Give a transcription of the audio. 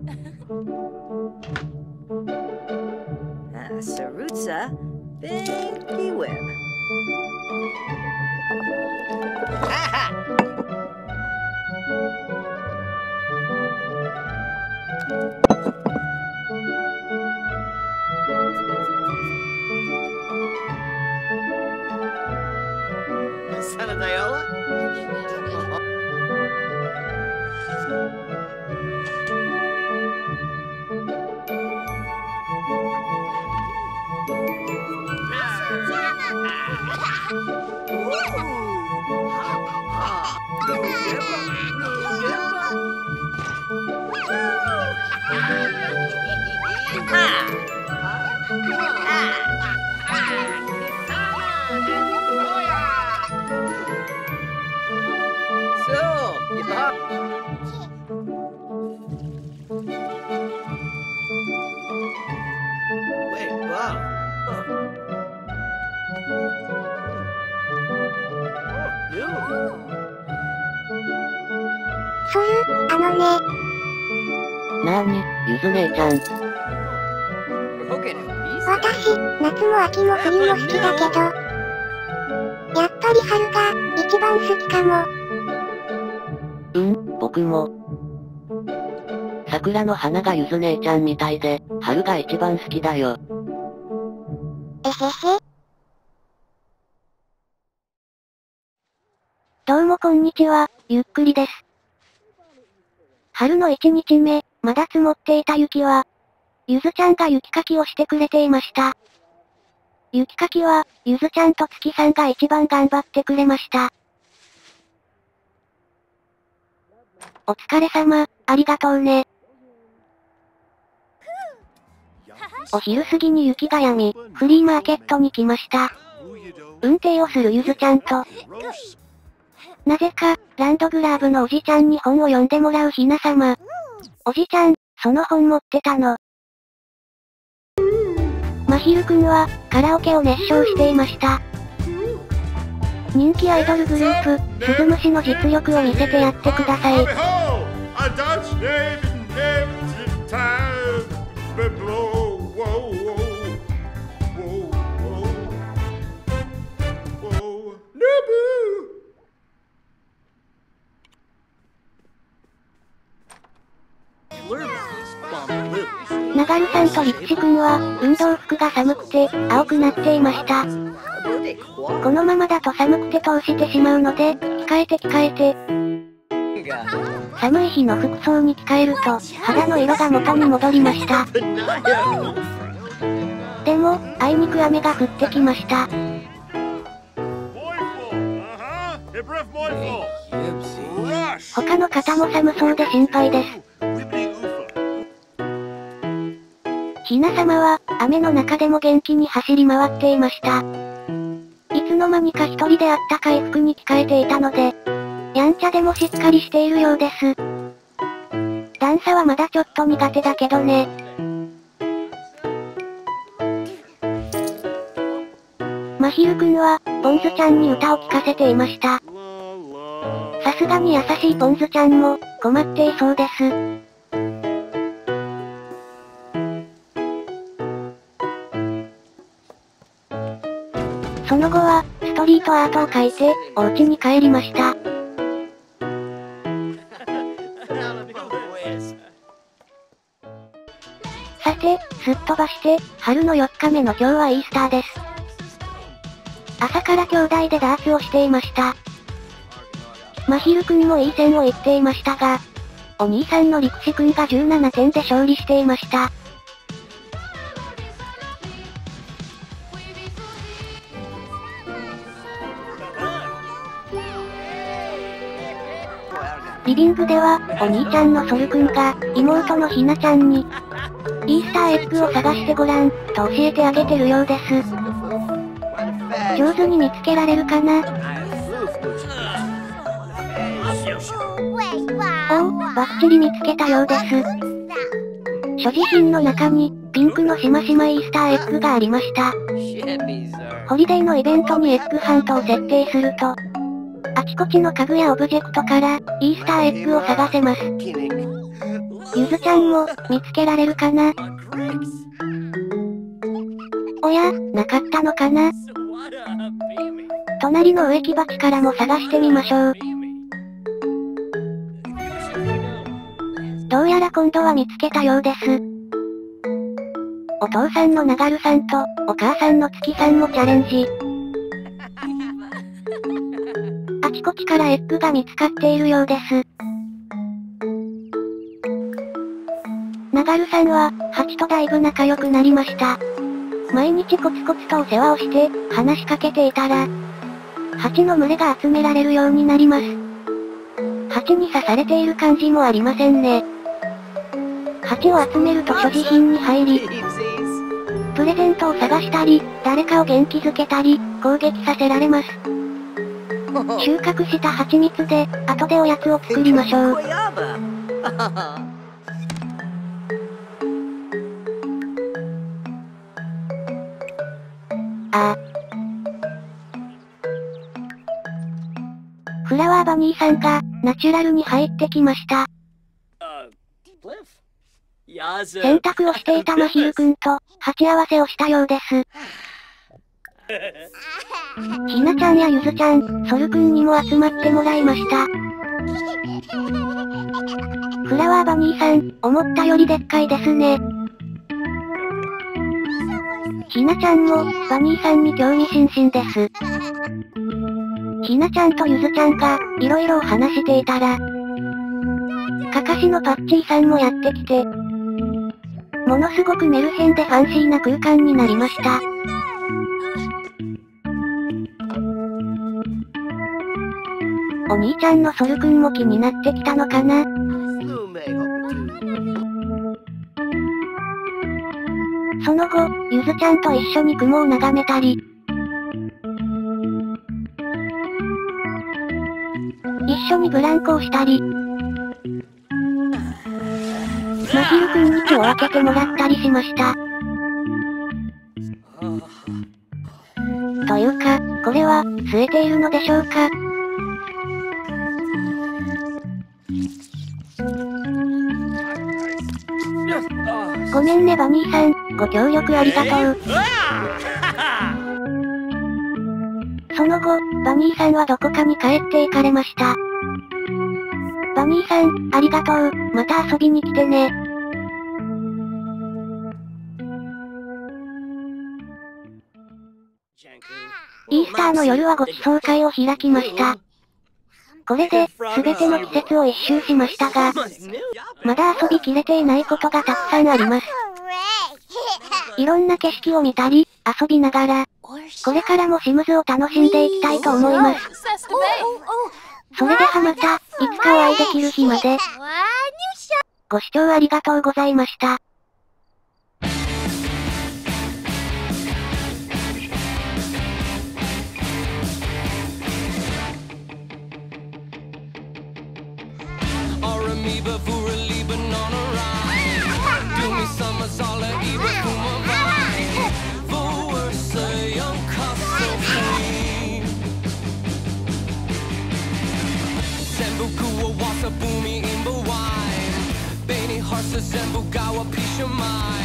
Sarutsa, Binky Web. Sanadayola? ソル、 なーに、ゆず姉ちゃん。 私、夏も秋も冬も好きだけど、やっぱり春が、一番好きかも。 僕も。桜の花がゆず姉ちゃんみたいで、春が一番好きだよ。 えへへ。 どうもこんにちは、ゆっくりです。春の1日目、まだ積もっていた雪は、ゆずちゃんが雪かきをしてくれていました。雪かきは、ゆずちゃんと月さんが一番頑張ってくれました。お疲れ様、ありがとうね。お昼過ぎに雪が止み、フリーマーケットに来ました。運転をするゆずちゃんと、なぜか、ランドグラーブのおじちゃんに本を読んでもらうひな様。おじちゃん、その本持ってたの。まひるくんは、カラオケを熱唱していました。人気アイドルグループ、鈴虫の実力を見せてやってください。ナガルさんとリッチくんは、運動服が寒くて、青くなっていました。このままだと寒くて通してしまうので、着替えて。寒い日の服装に着替えると、肌の色が元に戻りました。でも、あいにく雨が降ってきました。他の方も寒そうで心配です。ひな様は、雨の中でも元気に走り回っていました。いつの間にか一人であったかい服に着替えていたので、やんちゃでもしっかりしているようです。段差はまだちょっと苦手だけどね。まひるくんは、ポンズちゃんに歌を聴かせていました。さすがに優しいポンズちゃんも、困っていそうです。その後は、ストリートアートを描いて、お家に帰りました。さて、すっ飛ばして、春の4日目の今日はイースターです。朝から兄弟でダーツをしていました。まひるくんもいい線を言っていましたが、お兄さんの陸士くんが17点で勝利していました。リビングでは、お兄ちゃんのソルくんが、妹のひなちゃんに、イースターエッグを探してごらん、と教えてあげてるようです。上手に見つけられるかな？おお、バッチリ見つけたようです。所持品の中に、ピンクのしましまイースターエッグがありました。ホリデーのイベントにエッグハントを設定すると、あちこちの家具やオブジェクトから、イースターエッグを探せます。 ゆずちゃんも、見つけられるかな？おや、なかったのかな？隣の植木鉢からも探してみましょう。どうやら今度は見つけたようです。お父さんのながるさんと、お母さんの月さんもチャレンジ。あちこちからエッグが見つかっているようです。ながるさんは、ハチとだいぶ仲良くなりました。毎日コツコツとお世話をして、話しかけていたら、ハチの群れが集められるようになります。ハチに刺されている感じもありませんね。ハチを集めると所持品に入り、プレゼントを探したり、誰かを元気づけたり、攻撃させられます。収穫した蜂蜜で、後でおやつを作りましょう。フラワーバニーさんが、ナチュラルに入ってきました。洗濯をしていたまひるくんと、鉢合わせをしたようです。ひなちゃんやゆずちゃん、ソルくんにも集まってもらいました。フラワーバニーさん、思ったよりでっかいですね。ひなちゃんも、バニーさんに興味津々です。ひなちゃんとゆずちゃんが、いろいろ話していたら、かかしのパッチーさんもやってきて、ものすごくメルヘンでファンシーな空間になりました。お兄ちゃんのソルくんも気になってきたのかな？その後、ゆずちゃんと一緒に雲を眺めたり、一緒にブランコをしたり、まひるくんに血を分けてもらったりしました。というか、これは、吸えているのでしょうか？ごめんねバニーさん、ご協力ありがとう。その後、バニーさんはどこかに帰って行かれました。バニーさん、ありがとう、また遊びに来てね。イースターの夜はご馳走会を開きました。これで、すべての季節を一周しましたが、まだ遊びきれていないことがたくさんあります。いろんな景色を見たり、遊びながら、これからもシムズを楽しんでいきたいと思います。それではまた、いつかお会いできる日まで。ご視聴ありがとうございました。 Amoeba voor een Libanon ride. Doe me summers alle Iber kuma vai. Voor ze young castle free. Zembu kuwa wasa boomy in Bawai. Beni harsa zembu gawa pisha mai.